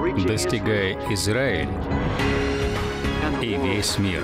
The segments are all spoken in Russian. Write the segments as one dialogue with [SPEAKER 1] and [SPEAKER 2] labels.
[SPEAKER 1] достигая Израиль и весь мир.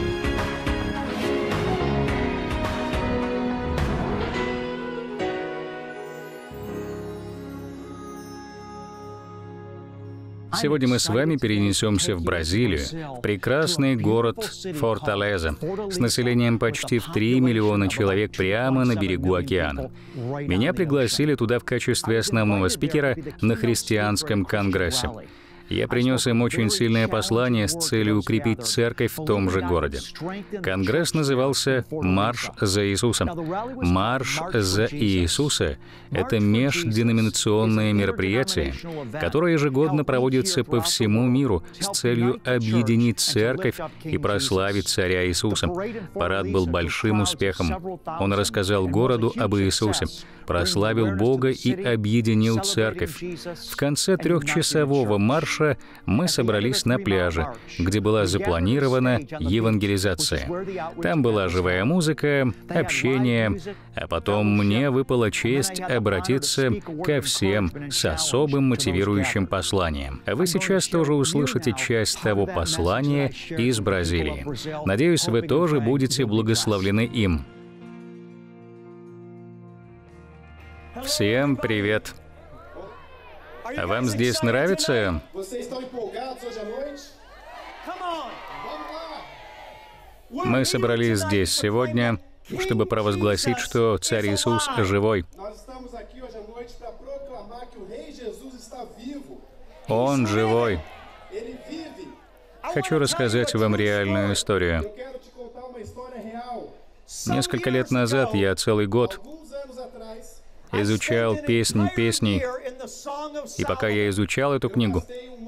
[SPEAKER 1] Сегодня мы с вами перенесемся в Бразилию, в прекрасный город Форталеза, с населением почти в 3 миллиона человек прямо на берегу океана. Меня пригласили туда в качестве основного спикера на христианском конгрессе. Я принес им очень сильное послание с целью укрепить церковь в том же городе. Конгресс назывался «Марш за Иисусом». «Марш за Иисуса» — это межденоминационное мероприятие, которое ежегодно проводится по всему миру с целью объединить церковь и прославить Царя Иисуса. Парад был большим успехом. Он рассказал городу об Иисусе, прославил Бога и объединил церковь. В конце трехчасового марша мы собрались на пляже, где была запланирована евангелизация. Там была живая музыка, общение, а потом мне выпала честь обратиться ко всем с особым мотивирующим посланием. А вы сейчас тоже услышите часть того послания из Бразилии. Надеюсь, вы тоже будете благословлены им. Всем привет! А вам здесь нравится? Мы собрались здесь сегодня, чтобы провозгласить, что Царь Иисус живой. Он живой. Хочу рассказать вам реальную историю. Несколько лет назад я целый год изучал «Песнь песней». И пока я изучал эту книгу,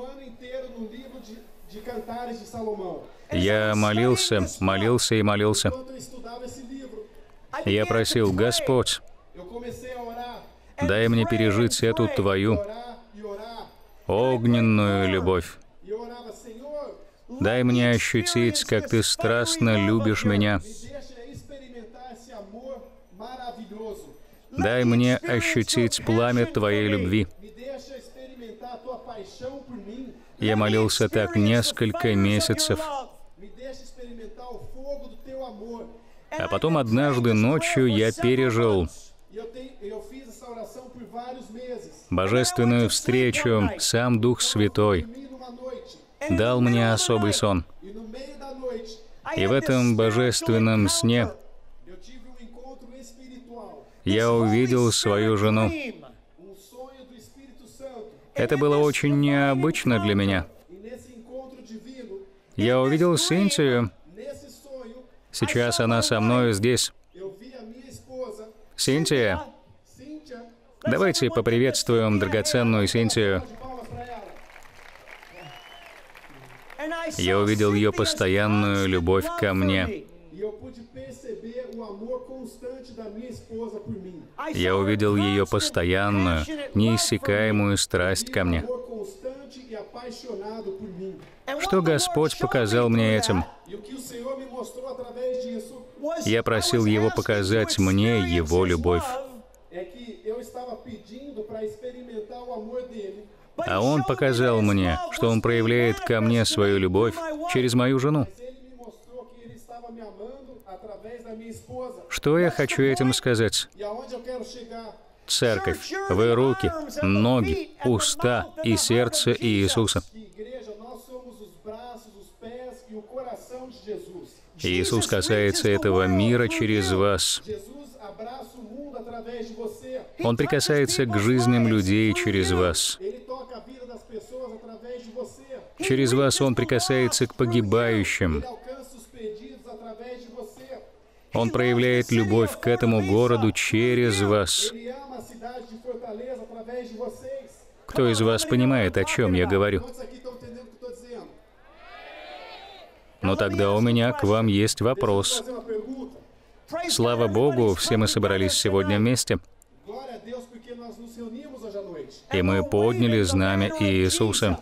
[SPEAKER 1] я молился и молился. Я просил: Господь, дай мне пережить эту Твою огненную любовь. Дай мне ощутить, как Ты страстно любишь меня. Дай мне ощутить пламя Твоей любви. Я молился так несколько месяцев. А потом однажды ночью я пережил божественную встречу. Сам Дух Святой дал мне особый сон. И в этом божественном сне я увидел свою жену. Это было очень необычно для меня. Я увидел Синтию. Сейчас она со мной здесь. Синтия, давайте поприветствуем драгоценную Синтию. Я увидел ее постоянную любовь ко мне. Я увидел ее постоянную, неиссякаемую страсть ко мне. Что Господь показал мне этим? Я просил Его показать мне Его любовь. А Он показал мне, что Он проявляет ко мне свою любовь через мою жену. Что я хочу этим сказать? Церковь, вы руки, ноги, уста и сердце Иисуса. Иисус касается этого мира через вас. Он прикасается к жизням людей через вас. Через вас Он прикасается к погибающим. Он проявляет любовь к этому городу через вас. Кто из вас понимает, о чем я говорю? Но тогда у меня к вам есть вопрос. Слава Богу, все мы собрались сегодня вместе, и мы подняли знамя Иисуса.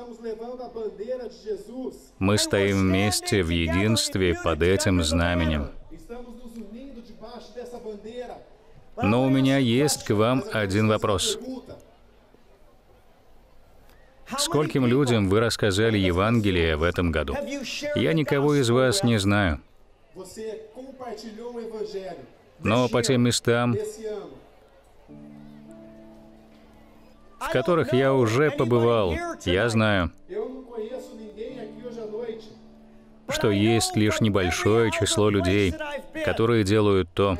[SPEAKER 1] Мы стоим вместе в единстве под этим знаменем. Но у меня есть к вам один вопрос. Скольким людям вы рассказали Евангелие в этом году? Я никого из вас не знаю. Но по тем местам, в которых я уже побывал, я знаю, что есть лишь небольшое число людей, которые делают то,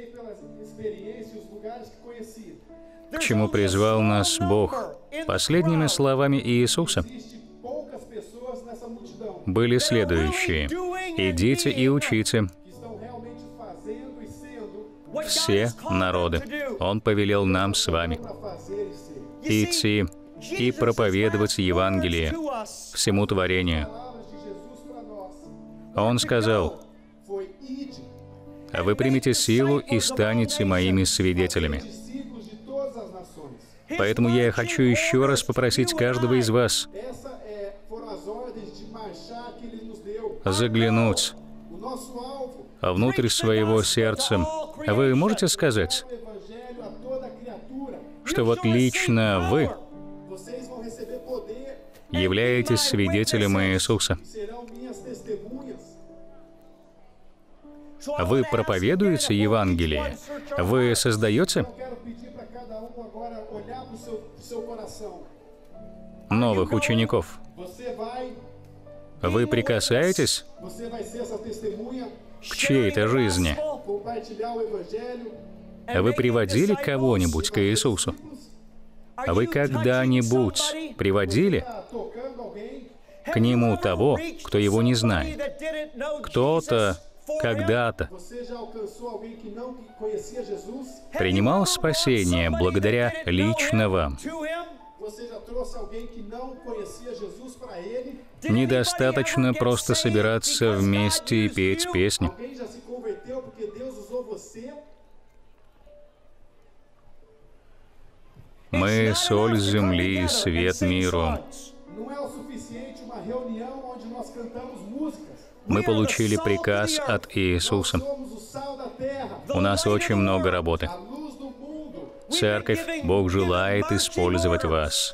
[SPEAKER 1] к чему призвал нас Бог. Последними словами Иисуса были следующие: «Идите и учите все народы». Он повелел нам с вами идти и проповедовать Евангелие всему творению. Он сказал: «Вы примете силу и станете моими свидетелями». Поэтому я хочу еще раз попросить каждого из вас заглянуть внутрь своего сердца. Вы можете сказать, что вот лично вы являетесь свидетелем Иисуса? Вы проповедуете Евангелие? Вы создаете новых учеников? Вы прикасаетесь к чьей-то жизни? Вы приводили кого-нибудь к Иисусу? Вы когда-нибудь приводили к Нему того, кто Его не знает? Кто-то когда-то принимал спасение благодаря лично вам. Недостаточно просто собираться вместе и петь песни. Мы — соль земли и свет миру. Мы получили приказ от Иисуса. У нас очень много работы. Церковь, Бог желает использовать вас.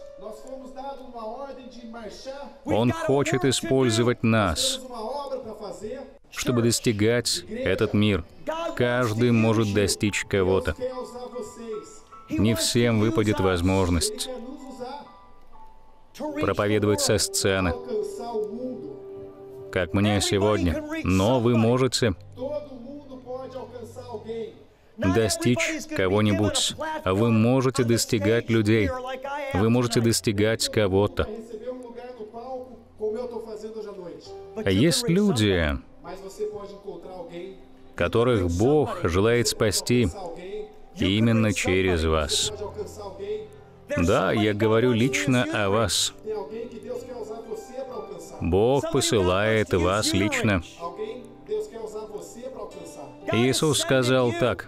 [SPEAKER 1] Он хочет использовать нас, чтобы достигать этот мир. Каждый может достичь кого-то. Не всем выпадет возможность проповедовать со сцены, как мне сегодня. Но вы можете достичь кого-нибудь. Вы можете достигать людей. Вы можете достигать кого-то. Есть люди, которых Бог желает спасти именно через вас. Да, я говорю лично о вас. Бог посылает вас лично. Иисус сказал так: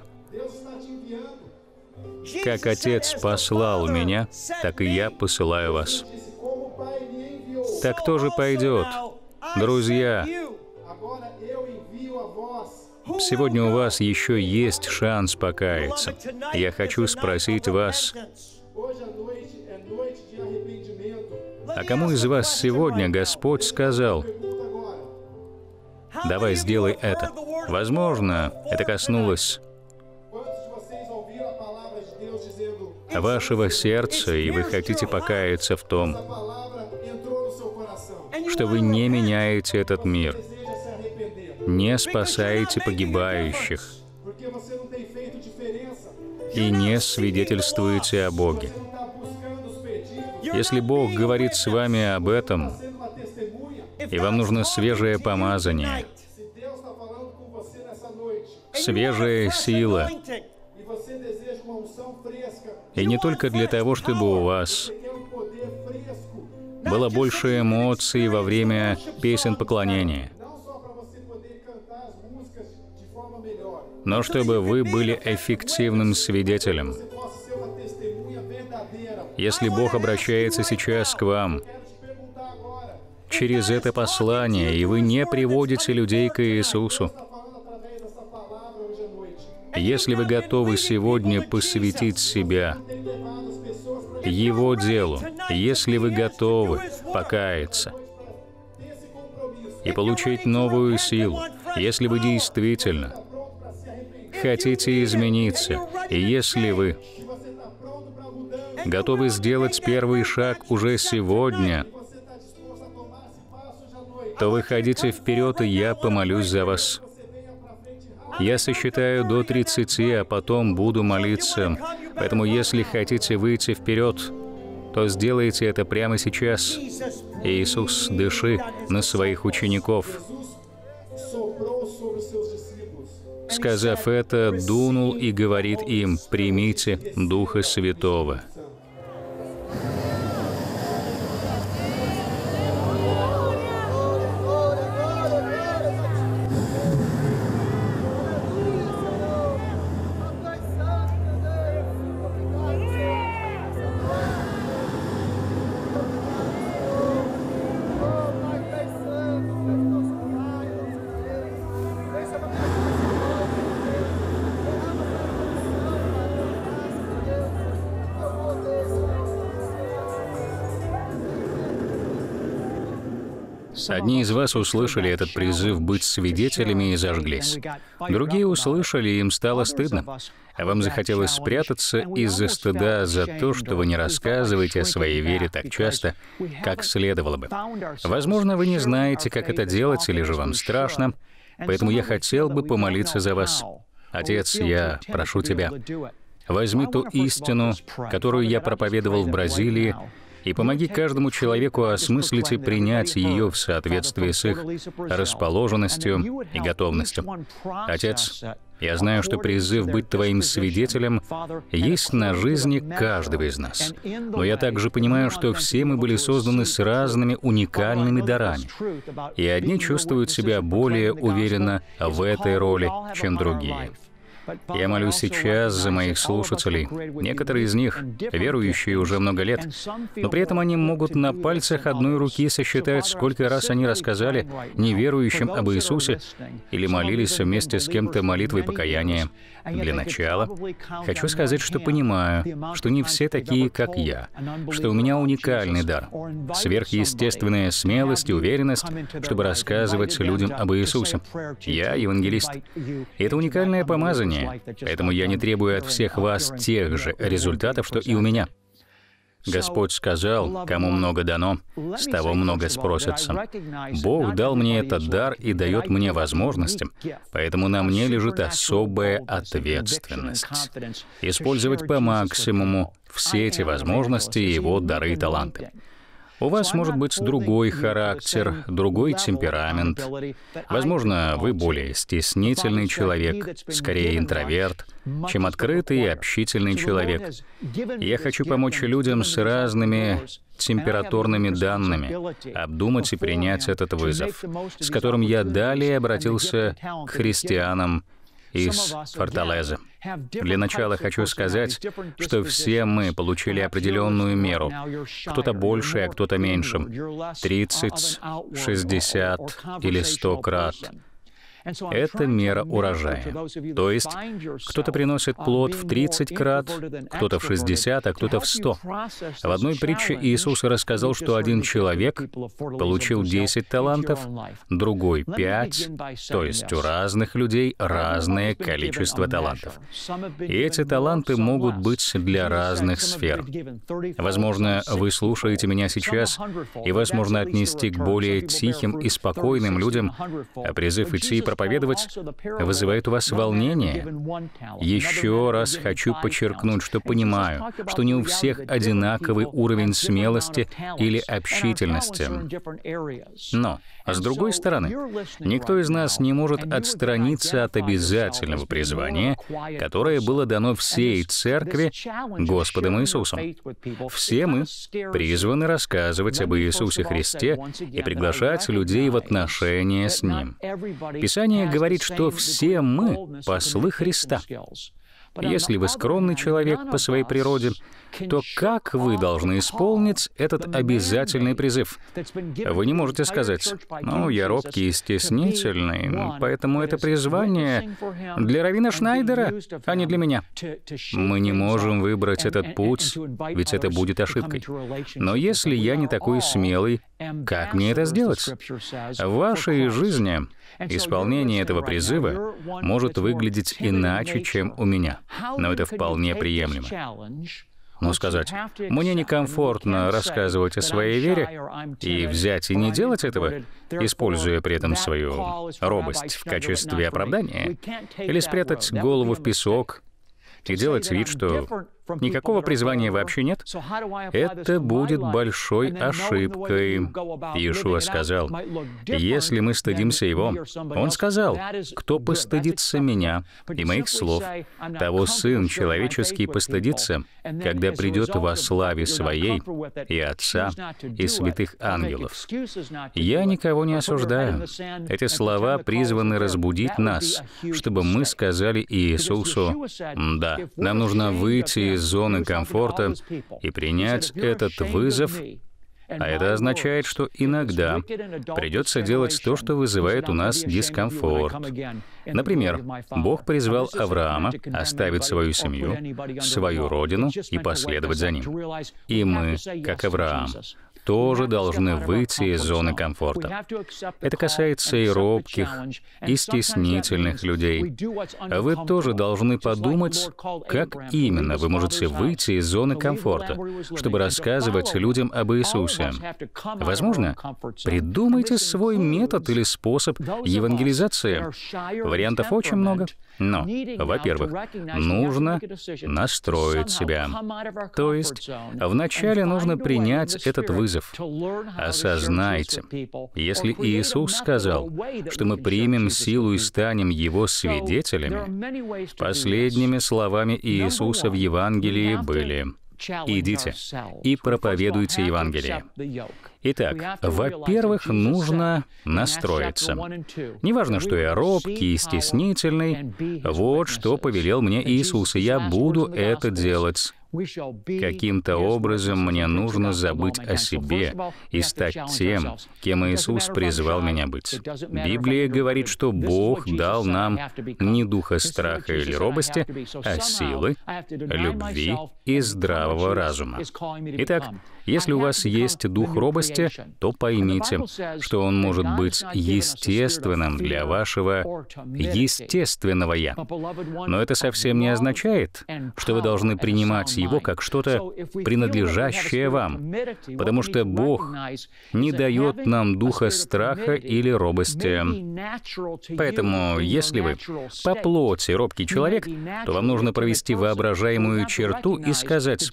[SPEAKER 1] «Как Отец послал Меня, так и Я посылаю вас». Так кто же пойдет? Друзья, сегодня у вас еще есть шанс покаяться. Я хочу спросить вас, а кому из вас сегодня Господь сказал: «Давай, сделай это»? Возможно, это коснулось вашего сердца, и вы хотите покаяться в том, что вы не меняете этот мир, не спасаете погибающих и не свидетельствуете о Боге. Если Бог говорит с вами об этом, и вам нужно свежее помазание, свежая сила, и не только для того, чтобы у вас было больше эмоций во время песен поклонения, но чтобы вы были эффективным свидетелем. Если Бог обращается сейчас к вам через это послание, и вы не приводите людей к Иисусу, если вы готовы сегодня посвятить себя Его делу, если вы готовы покаяться и получить новую силу, если вы действительно хотите измениться, и если вы готовы сделать первый шаг уже сегодня, то выходите вперед, и я помолюсь за вас. Я сосчитаю до 30, а потом буду молиться. Поэтому, если хотите выйти вперед, то сделайте это прямо сейчас. Иисус, дыши на своих учеников. Сказав это, дунул и говорит им: примите Духа Святого. Одни из вас услышали этот призыв быть свидетелями и зажглись. Другие услышали, и им стало стыдно. А вам захотелось спрятаться из-за стыда за то, что вы не рассказываете о своей вере так часто, как следовало бы. Возможно, вы не знаете, как это делать, или же вам страшно, поэтому я хотел бы помолиться за вас. Отец, я прошу Тебя, возьми ту истину, которую я проповедовал в Бразилии, и помоги каждому человеку осмыслить и принять ее в соответствии с их расположенностью и готовностью. Отец, я знаю, что призыв быть Твоим свидетелем есть на жизни каждого из нас. Но я также понимаю, что все мы были созданы с разными уникальными дарами. И одни чувствуют себя более уверенно в этой роли, чем другие. Я молюсь сейчас за моих слушателей. Некоторые из них верующие уже много лет, но при этом они могут на пальцах одной руки сосчитать, сколько раз они рассказали неверующим об Иисусе или молились вместе с кем-то молитвой покаяния. Для начала хочу сказать, что понимаю, что не все такие, как я, что у меня уникальный дар, сверхъестественная смелость и уверенность, чтобы рассказывать людям об Иисусе. Я евангелист. И это уникальное помазание, поэтому я не требую от всех вас тех же результатов, что и у меня. Господь сказал: кому много дано, с того много спросится. Бог дал мне этот дар и дает мне возможности, поэтому на мне лежит особая ответственность использовать по максимуму все эти возможности, Его дары и таланты. У вас может быть другой характер, другой темперамент. Возможно, вы более стеснительный человек, скорее интроверт, чем открытый и общительный человек. Я хочу помочь людям с разными температурными данными обдумать и принять этот вызов, с которым я далее обратился к христианам из Форталезы. Для начала хочу сказать, что все мы получили определенную меру. Кто-то больше, а кто-то меньше. 30, 60 или 100 крат. Это мера урожая. То есть кто-то приносит плод в 30 крат, кто-то в 60, а кто-то в 100. В одной притче Иисус рассказал, что один человек получил 10 талантов, другой 5, то есть у разных людей разное количество талантов. И эти таланты могут быть для разных сфер. Возможно, вы слушаете меня сейчас, и вас можно отнести к более тихим и спокойным людям, а призыв идти и проповедовать вызывает у вас волнение. Еще раз хочу подчеркнуть, что понимаю, что не у всех одинаковый уровень смелости или общительности. Но, с другой стороны, никто из нас не может отстраниться от обязательного призвания, которое было дано всей Церкви Господом Иисусом. Все мы призваны рассказывать об Иисусе Христе и приглашать людей в отношения с Ним. Писание говорит, что все мы — послы Христа. Если вы скромный человек по своей природе, то как вы должны исполнить этот обязательный призыв? Вы не можете сказать: «Ну, я робкий и стеснительный, поэтому это призвание для раввина Шнайдера, а не для меня». Мы не можем выбрать этот путь, ведь это будет ошибкой. Но если я не такой смелый, как мне это сделать? В вашей жизни исполнение этого призыва может выглядеть иначе, чем у меня, но это вполне приемлемо. Но сказать: «Мне некомфортно рассказывать о своей вере», и взять и не делать этого, используя при этом свою робость в качестве оправдания, или спрятать голову в песок и делать вид, что никакого призвания вообще нет, это будет большой ошибкой. Иешуа сказал: «Если мы стыдимся Его», Он сказал: «Кто постыдится Меня и моих слов, того Сын Человеческий постыдится, когда придет во славе Своей и Отца, и святых ангелов». Я никого не осуждаю. Эти слова призваны разбудить нас, чтобы мы сказали Иисусу: «Да, нам нужно выйти из зоны комфорта и принять этот вызов». А это означает, что иногда придется делать то, что вызывает у нас дискомфорт. Например, Бог призвал Авраама оставить свою семью, свою родину и последовать за ним. И мы, как Авраам, тоже должны выйти из зоны комфорта. Это касается и робких, и стеснительных людей. Вы тоже должны подумать, как именно вы можете выйти из зоны комфорта, чтобы рассказывать людям об Иисусе. Возможно, придумайте свой метод или способ евангелизации. Вариантов очень много. Но, во-первых, нужно настроить себя. То есть, вначале нужно принять этот вызов. Осознайте, если Иисус сказал, что мы примем силу и станем Его свидетелями, последними словами Иисуса в Евангелии были: «Идите и проповедуйте Евангелие». Итак, во-первых, нужно настроиться. Неважно, что я робкий и стеснительный, вот что повелел мне Иисус, и я буду это делать. Каким-то образом мне нужно забыть о себе и стать тем, кем Иисус призвал меня быть. Библия говорит, что Бог дал нам не духа страха или робости, а силы, любви и здравого разума. Итак, если у вас есть дух робости, то поймите, что он может быть естественным для вашего естественного «я». Но это совсем не означает, что вы должны принимать его как что-то, принадлежащее вам, потому что Бог не дает нам духа страха или робости. Поэтому, если вы по плоти робкий человек, то вам нужно провести воображаемую черту и сказать: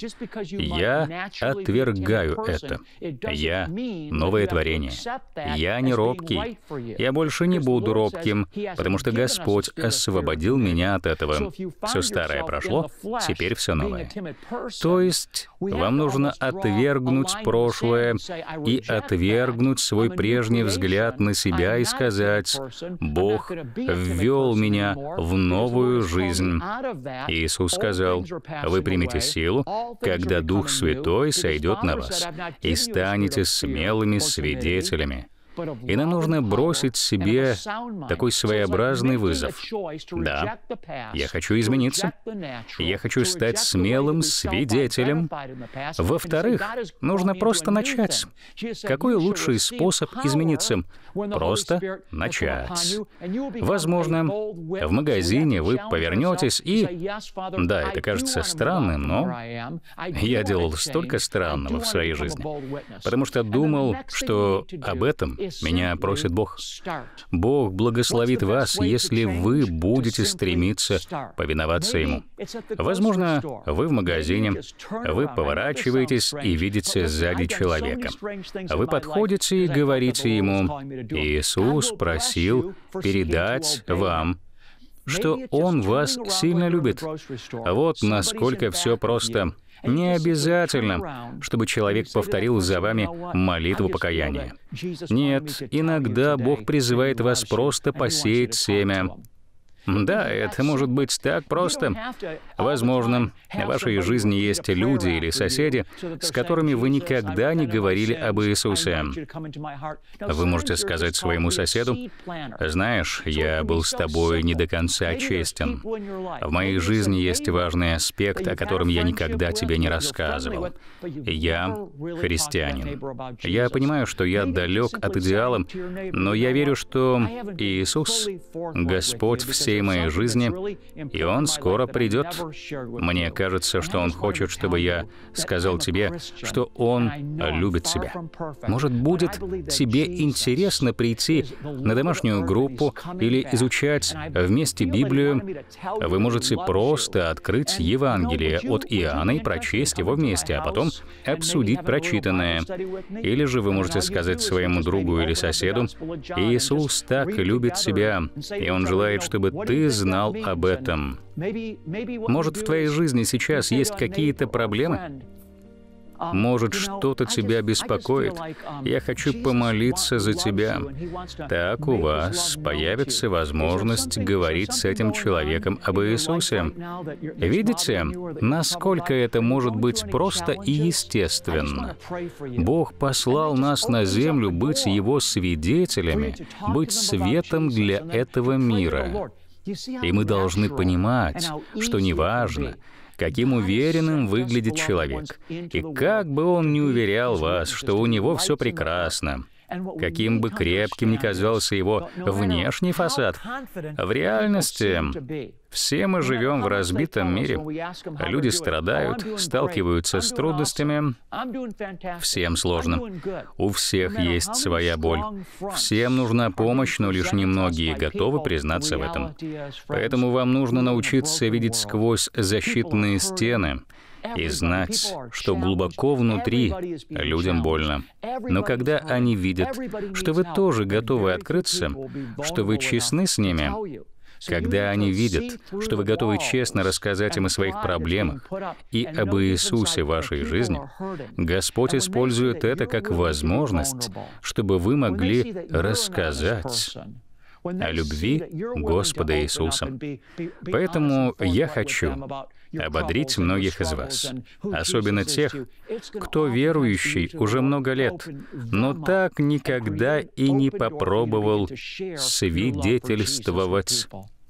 [SPEAKER 1] «Я отвергаю это. Я новое творение. Я не робкий. Я больше не буду робким, потому что Господь освободил меня от этого. Все старое прошло, теперь все новое». То есть вам нужно отвергнуть прошлое и отвергнуть свой прежний взгляд на себя и сказать: «Бог ввел меня в новую жизнь». Иисус сказал: «Вы примете силу, когда Дух Святой сойдет на вас, и станете смелыми свидетелями». И нам нужно бросить себе такой своеобразный вызов. Да, я хочу измениться. Я хочу стать смелым свидетелем. Во-вторых, нужно просто начать. Какой лучший способ измениться? Просто начать. Возможно, в магазине вы повернетесь и... Да, это кажется странным, но я делал столько странного в своей жизни, потому что думал, что об этом меня просит Бог. Бог благословит вас, если вы будете стремиться повиноваться Ему. Возможно, вы в магазине, вы поворачиваетесь и видите сзади человека. Вы подходите и говорите ему: «Иисус просил передать вам, что Он вас сильно любит». Вот насколько все просто. Не обязательно, чтобы человек повторил за вами молитву покаяния. Нет, иногда Бог призывает вас просто посеять семя. Да, это может быть так просто. Возможно, в вашей жизни есть люди или соседи, с которыми вы никогда не говорили об Иисусе. Вы можете сказать своему соседу: «Знаешь, я был с тобой не до конца честен. В моей жизни есть важный аспект, о котором я никогда тебе не рассказывал. Я христианин. Я понимаю, что я далек от идеала, но я верю, что Иисус — Господь всей моей жизни, и Он скоро придет. Мне кажется, что Он хочет, чтобы я сказал тебе, что Он любит тебя. Может, будет тебе интересно прийти на домашнюю группу или изучать вместе Библию. Вы можете просто открыть Евангелие от Иоанна и прочесть его вместе, а потом обсудить прочитанное. Или же вы можете сказать своему другу или соседу: «Иисус так любит тебя, и Он желает, чтобы ты знал об этом». Может, в твоей жизни сейчас есть какие-то проблемы? Может, что-то тебя беспокоит? Я хочу помолиться за тебя. Так у вас появится возможность говорить с этим человеком об Иисусе. Видите, насколько это может быть просто и естественно? Бог послал нас на землю быть Его свидетелями, быть светом для этого мира. И мы должны понимать, что неважно, каким уверенным выглядит человек, и как бы он ни уверял вас, что у него все прекрасно, каким бы крепким ни казался его внешний фасад, в реальности все мы живем в разбитом мире. Люди страдают, сталкиваются с трудностями. Всем сложно. У всех есть своя боль. Всем нужна помощь, но лишь немногие готовы признаться в этом. Поэтому вам нужно научиться видеть сквозь защитные стены и знать, что глубоко внутри людям больно. Но когда они видят, что вы тоже готовы открыться, что вы честны с ними, когда они видят, что вы готовы честно рассказать им о своих проблемах и об Иисусе в вашей жизни, Господь использует это как возможность, чтобы вы могли рассказать о любви Господа Иисуса. Поэтому я хочу ободрить многих из вас, особенно тех, кто верующий уже много лет, но так никогда и не попробовал свидетельствовать.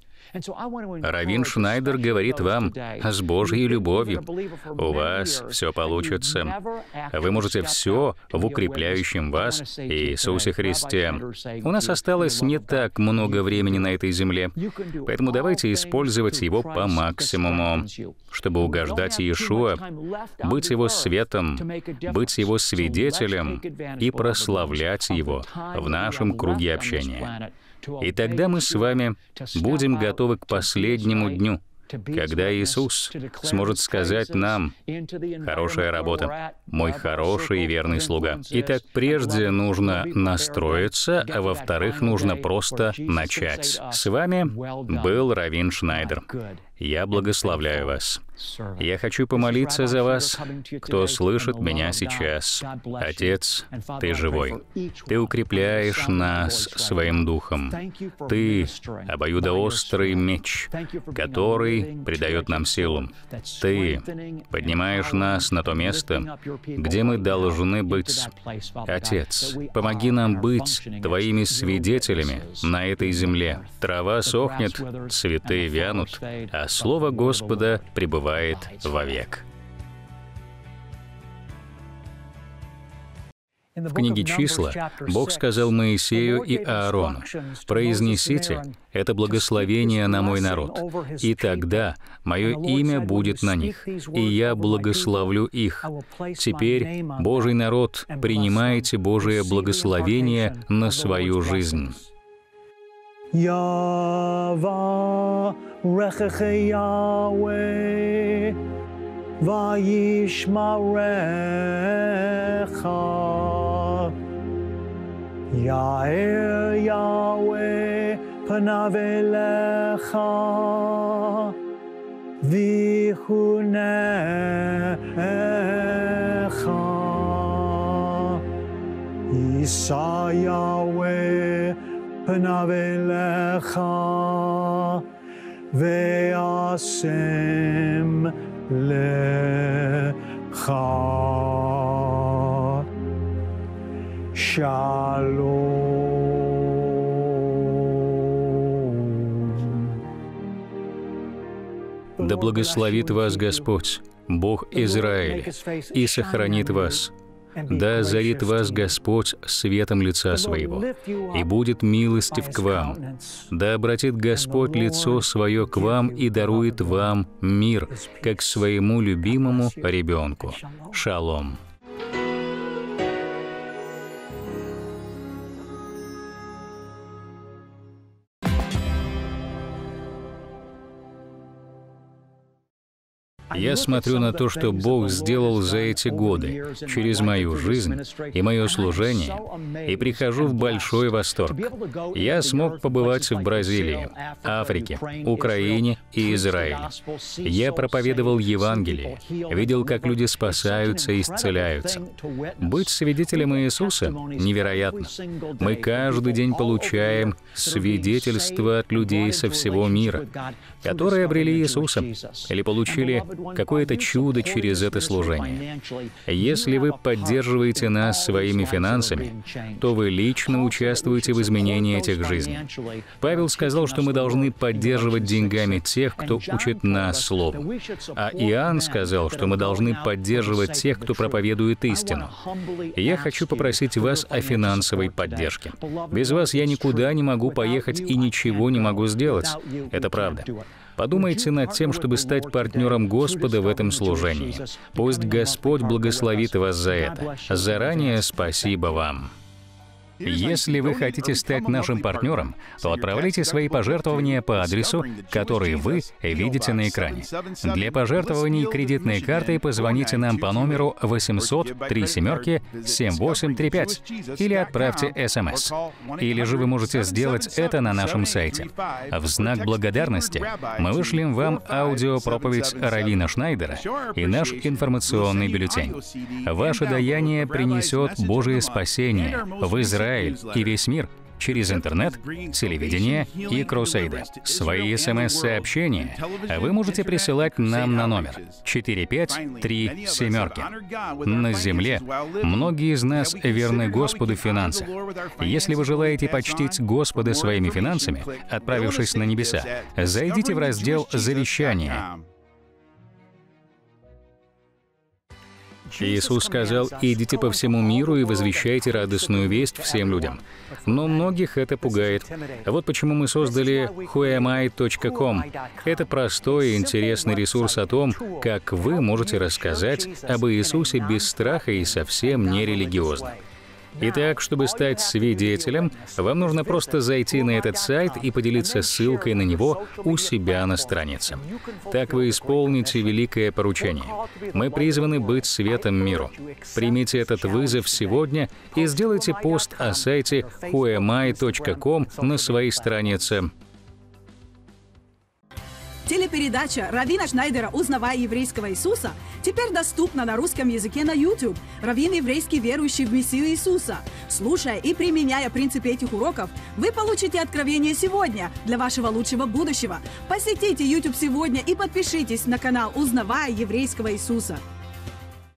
[SPEAKER 1] Раввин Шнайдер говорит вам с Божьей любовью: у вас все получится. Вы можете все в укрепляющем вас Иисусе Христе. У нас осталось не так много времени на этой земле, поэтому давайте использовать его по максимуму, чтобы угождать Иешуа, быть его светом, быть его свидетелем и прославлять его в нашем круге общения. И тогда мы с вами будем готовы к последнему дню, когда Иисус сможет сказать нам: «Хорошая работа, мой хороший и верный слуга». Итак, прежде нужно настроиться, а во-вторых, нужно просто начать. С вами был Раввин Шнайдер. Я благословляю вас. Я хочу помолиться за вас, кто слышит меня сейчас. Отец, Ты живой. Ты укрепляешь нас своим духом. Ты — обоюдоострый меч, который придает нам силу. Ты поднимаешь нас на то место, где мы должны быть. Отец, помоги нам быть Твоими свидетелями на этой земле. Трава сохнет, цветы вянут, а Слово Господа пребывает вовек. В книге «Числа» Бог сказал Моисею и Аарону: «Произнесите это благословение на мой народ, и тогда мое имя будет на них, и я благословлю их». Теперь, Божий народ, принимайте Божие благословение на свою жизнь.
[SPEAKER 2] יברך יהוה וישמרך, יאר יהוה פניו אליך ויחונך, יישא יהוה פניו אליך ve'asem lecha shalom.
[SPEAKER 1] Да благословит вас Господь, Бог Израиля, и сохранит вас. Да озарит вас Господь светом лица своего, и будет милостив к вам. Да обратит Господь лицо свое к вам и дарует вам мир, как своему любимому ребенку. Шалом. Я смотрю на то, что Бог сделал за эти годы, через мою жизнь и мое служение, и прихожу в большой восторг. Я смог побывать в Бразилии, Африке, Украине и Израиле. Я проповедовал Евангелие, видел, как люди спасаются и исцеляются. Быть свидетелем Иисуса невероятно. Мы каждый день получаем свидетельства от людей со всего мира, которые обрели Иисуса или получили какое-то чудо через это служение. Если вы поддерживаете нас своими финансами, то вы лично участвуете в изменении этих жизней. Павел сказал, что мы должны поддерживать деньгами тех, кто учит нас Слову. А Иоанн сказал, что мы должны поддерживать тех, кто проповедует истину. И я хочу попросить вас о финансовой поддержке. Без вас я никуда не могу поехать и ничего не могу сделать. Это правда. Подумайте над тем, чтобы стать партнером Господа в этом служении. Пусть Господь благословит вас за это. Заранее спасибо вам. Если вы хотите стать нашим партнером, то отправляйте свои пожертвования по адресу, который вы видите на экране. Для пожертвований кредитной картой позвоните нам по номеру 800-37-7835 или отправьте СМС. Или же вы можете сделать это на нашем сайте. В знак благодарности мы вышлем вам аудиопроповедь раввина Шнайдера и наш информационный бюллетень. Ваше даяние принесет Божие спасение в Израиль и весь мир через интернет, телевидение и крусейды. Свои СМС-сообщения вы можете присылать нам на номер 4537. На земле многие из нас верны Господу в финансах. Если вы желаете почтить Господа своими финансами, отправившись на небеса, зайдите в раздел «Завещание». Иисус сказал: «Идите по всему миру и возвещайте радостную весть всем людям». Но многих это пугает. Вот почему мы создали whoami.com. Это простой и интересный ресурс о том, как вы можете рассказать об Иисусе без страха и совсем не религиозно. Итак, чтобы стать свидетелем, вам нужно просто зайти на этот сайт и поделиться ссылкой на него у себя на странице. Так вы исполните великое поручение. Мы призваны быть светом миру. Примите этот вызов сегодня и сделайте пост о сайте whoami.com на своей странице.
[SPEAKER 3] Телепередача раввина Шнайдера «Узнавая еврейского Иисуса» теперь доступна на русском языке на YouTube. Раввин еврейский, верующий в Мессию Иисуса. Слушая и применяя принципы этих уроков, вы получите откровение сегодня для вашего лучшего будущего. Посетите YouTube сегодня и подпишитесь на канал «Узнавая еврейского Иисуса».